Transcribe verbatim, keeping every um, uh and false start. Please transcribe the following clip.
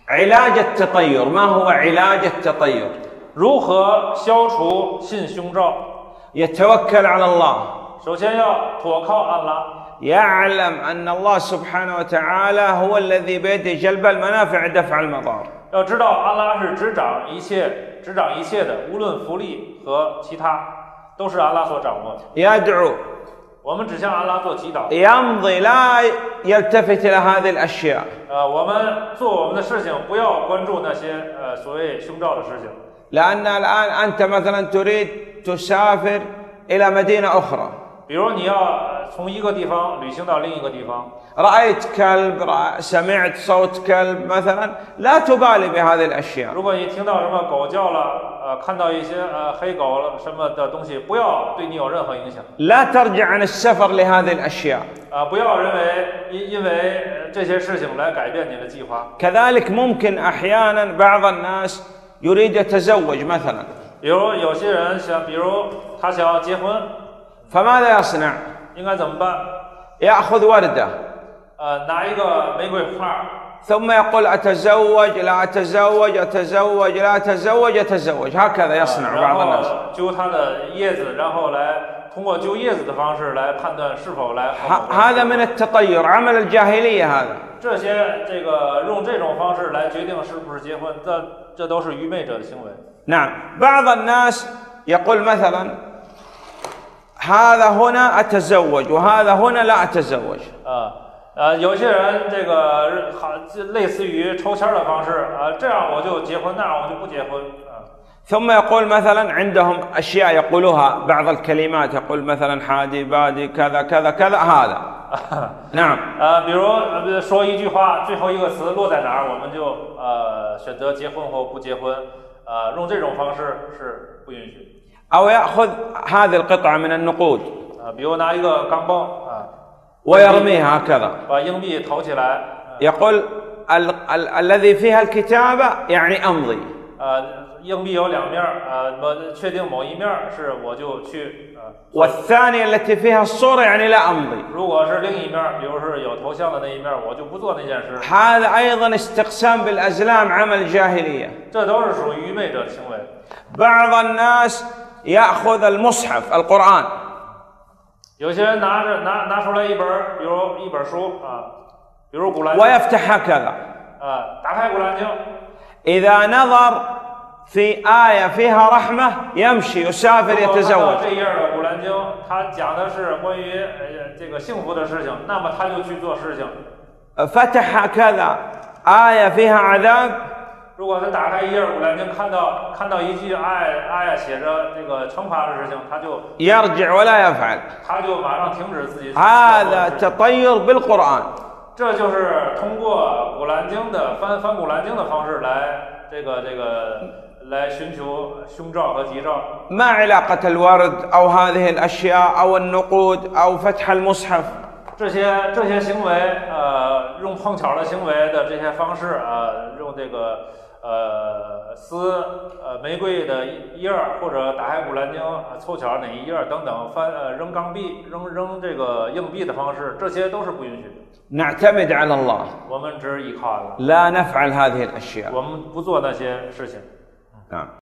علاج التطير ما هو علاج التطير 如何消除信胸罩？ يتوكل على الله 首先要妥靠安拉， يعلم أن الله سبحانه وتعالى هو الذي بيده جلب المنافع دفع المضار 要知道安拉是执掌一切、执掌一切的，无论福利和其他，都是安拉所掌握的。 يدعو 我们只向安拉做祈祷， يمضي لا يلتفت إلى هذه الأشياء 呃，我们做我们的事情，不要关注那些呃所谓胸罩的事情。 لأن الآن أنت مثلا تريد تسافر إلى مدينة أخرى 比如你要呃从一个地方旅行到另一个地方， رأيت كلب رأ- سمعت صوت كلب مثلا لا تبالي بهذه الأشياء 如果你听到什么狗叫了，呃，看到一些呃黑狗了什么的东西，不要对你有任何影响， لا ترجع عن السفر لهذه الأشياء 啊、不要认为因因为呃这些事情来改变你的计划。 كذلك ممكن أحيانا بعض الناس يريد يتزوج مثلا 比如有些人想，比如他想要结婚， فماذا يصنع 应该怎么办？ يأخذ وردة 呃，拿一个玫瑰花， ثم يقول أتزوج لا أتزوج أتزوج لا أتزوج أتزوج هكذا يصنع 然 بعض 后 الناس 揪它的叶子，然后来通过揪叶子的方式来判断是否来和 ه- 某个人 هذا من التطير عمل الجاهلية هذا 这些这个用这种方式来决定是不是结婚，这这都是愚昧者的行为。 نعم بعض الناس يقول مثلا هذا هنا أتزوج وهذا هنا لا أتزوج 啊呃，有些人这个好类似于抽签的方式啊，这样我就结婚，那样我就不结婚啊。 ثم يقول مثلا عندهم أشياء يقولوها بعض الكلمات يقول مثلا حادي بادي كذا كذا كذا هذا نعم 呃，比如呃说一句话，最后一个词落在哪儿，我们就呃选择结婚或不结婚，呃，用这种方式是不允许。 أو يأخذ هذه القطعة من النقود 啊，比如拿一个钢镚啊， ويرميها هكذا 把硬币投起来， يقول ال ال الذي فيها الكتابة يعني أمضي 呃，硬币有两面儿，呃，我确定某一面儿是我就去，呃， والثانية التي فيها الصورة يعني لا أمضي 如果是另一面儿，比如是有头像的那一面儿，我就不做那件事。 هذا أيضا استقسام بالأزلام عمل جاهلية 这都是属于愚昧者的行为。 بعض الناس يأخذ المصحف القرآن 有些人拿着拿拿出来一本儿，比如一本书啊，比如古兰经 ويفتح هكذا 啊，打开古兰经， إذا نظر في آية فيها رحمة يمشي يسافر 如果看到 يتزوج 这一页的古兰经，它讲的是关于呃这个幸福的事情，那么他就去做事情。 فتح هكذا آية فيها عذاب 如果他打开一页古兰经，看到看到一句爱爱写着这个惩罚的事情，他就 يرجع ولا يفعل 他就马上停止自己。 هذا تطير بالقرآن 这就是通过古兰经的翻翻古兰经的方式来这个这个来寻求胸罩和吉兆。 ما علاقة الورد أو هذه الأشياء أو النقود أو فتح المصحف 这些这些行为，呃，用碰巧的行为的这些方式，呃，用这个呃撕呃玫瑰的一页儿，或者打开古兰经，呃凑巧哪一页儿等等，翻呃扔钢币、扔扔这个硬币的方式，这些都是不允许的。 نعتمد على الله 我们只依靠安拉， لا نفعل هذه الأشياء 我们不做那些事情。 نعم